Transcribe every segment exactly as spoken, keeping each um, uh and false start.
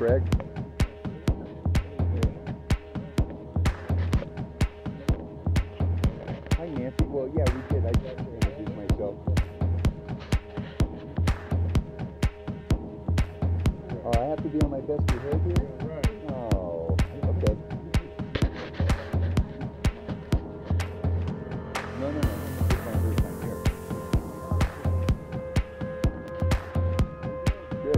Craig. Hi, Nancy. Well, yeah, we did. I just introduced myself. Oh, I have to be on my best behavior? Oh, okay. No, no, no. It's my first time here. Good.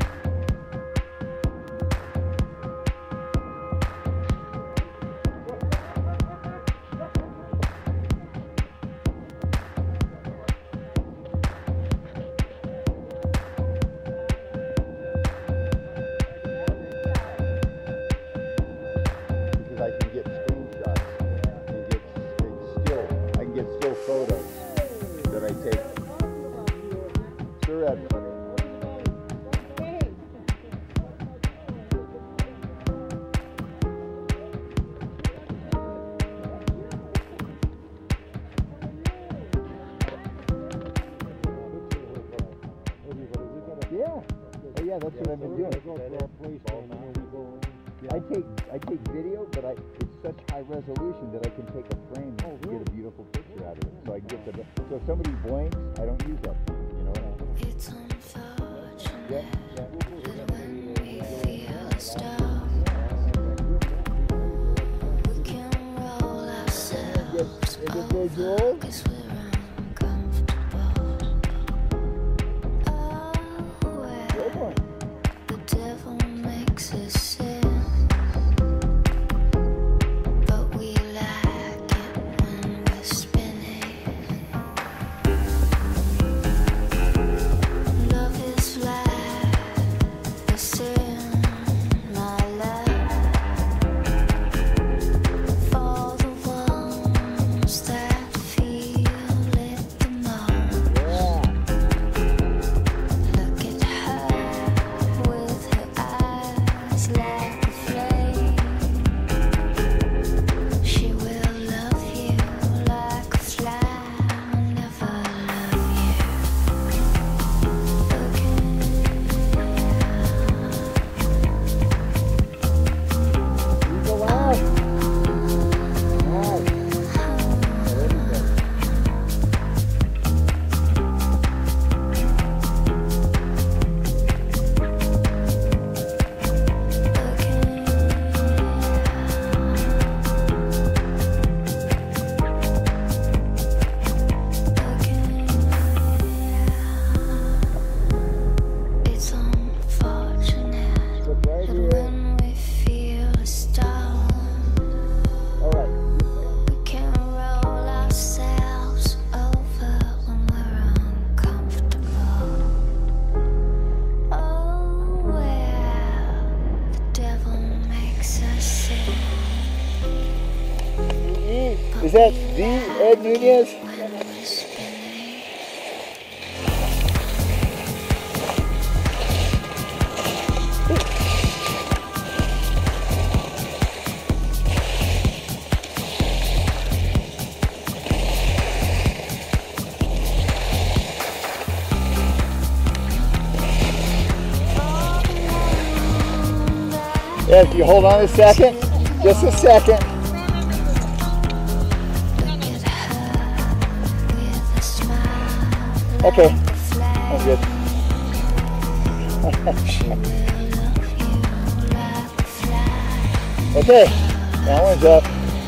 Because I can get screenshots and get, get still, I can get still photos that I take. Sure, that's funny. Yeah. Oh yeah, that's what I've been doing. I take I take video, but I it's such high resolution that I can take a frame and get a beautiful picture out of it. So I get the so if somebody blinks, I don't use that. You know. It's unfortunate Yeah. that when we feel a storm, we can roll ourselves over 'cause we're uncomfortable. Oh, well, the devil makes us sin, but we like it when we're spinning. Love is like a sin, my love, for the ones that feel it the most. Look at her with her eyes like a flame. She will love you like a fly, never love you again. You go out. Nice. There you go. It's unfortunate Look right that here. when we feel a storm, All right. we can roll ourselves over when we're uncomfortable. Oh, well, the devil makes us sin. Is that the Ed Nunez? When we're spinning. Yeah, if you hold on a second, just a second. Look at her with a smile Okay. like a flag. I'm good. She will love you like a fly. Okay, that one's up.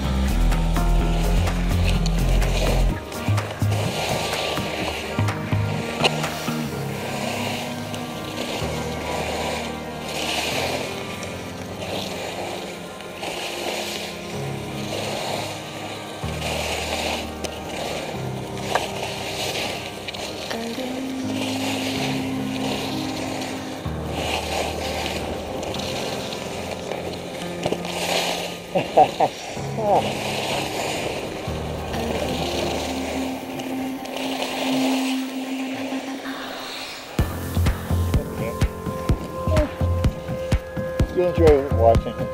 You enjoy watching it.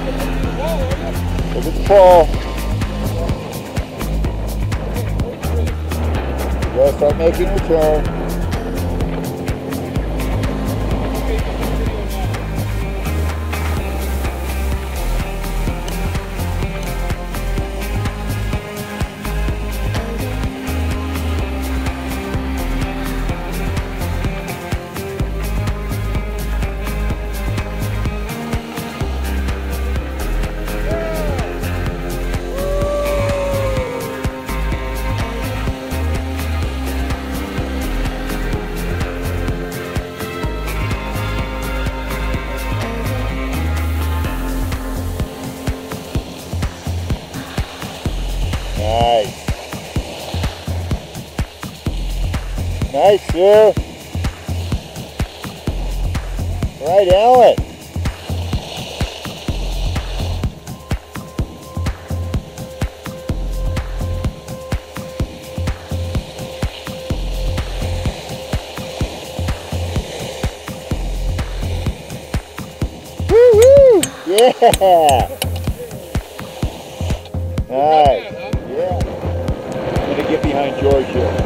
If it's full, you gotta start making your turn. Nice. Nice, sir. Right, Alan. Woo-hoo! Yeah. Nice. Yeah. I'm gonna get behind George here.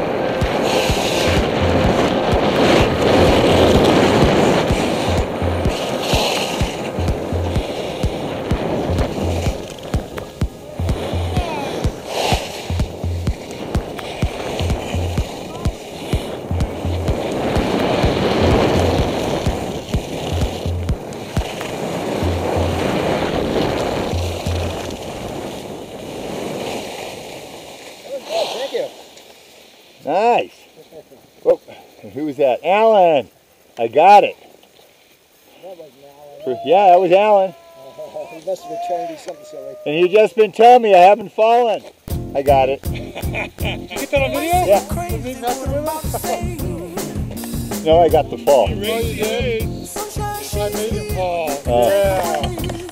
Nice. Whoa. Who was that? Alan. I got it. That wasn't Alan. Yeah, that was Alan. Oh, he must have been trying to do something silly. And you just been telling me I haven't fallen. I got it. Did you get that on video? Yeah. Was he messing with it? No, I got the fall. You really did? I made him fall. Oh. Yeah.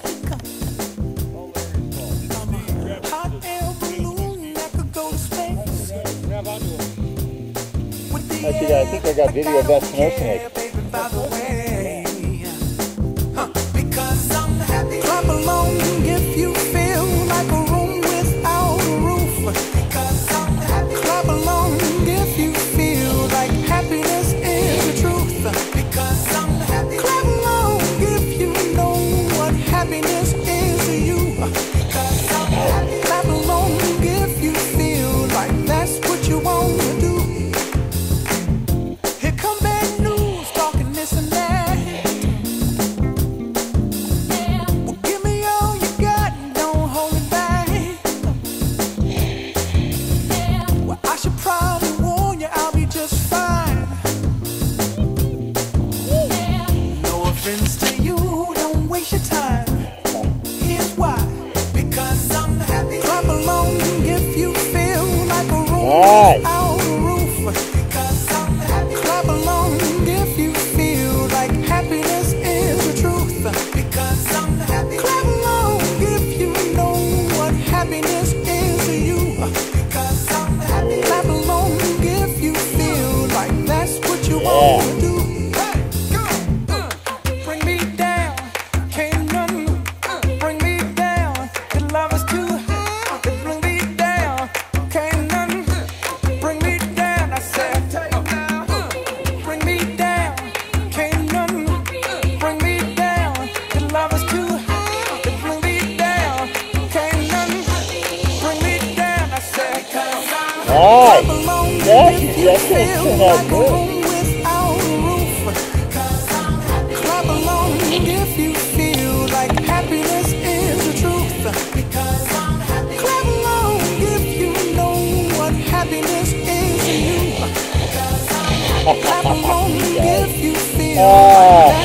Grab onto him. Actually, I think I got video of that snow snake. Clap along if you feel like a room without a roof. Clap along if you feel like happiness is the truth. Clap along if you know what happiness is to you. Clap along if you feel like that's what you want to do. Here come bad news, talking this and that. Well, give me all you got, don't hold it back. Well, I should probably warn you, I'll be just fine. No offense to you, don't waste your time. Here's why. Because I'm happy. Clap along if you feel like a room Nice. without a roof. Because I'm happy. Clap along if you feel like happiness is the truth. Because I'm happy. Clap along if you know what happiness is to you. Because I'm happy. Clap along if you feel like that's what you want to do. Bring me down, can't none bring me down. Your love is too high. Bring me down, can't none bring me down. I said, bring me down, can't none bring me down. Your love is too high. Bring me down, can't none bring me down. I said, Nice. That's, that's gonna turn out good. Clap along if you feel like happiness is the truth. Because I'm happy. Clap along if you know what happiness is to you. Because I'm happy. Clap along if you feel like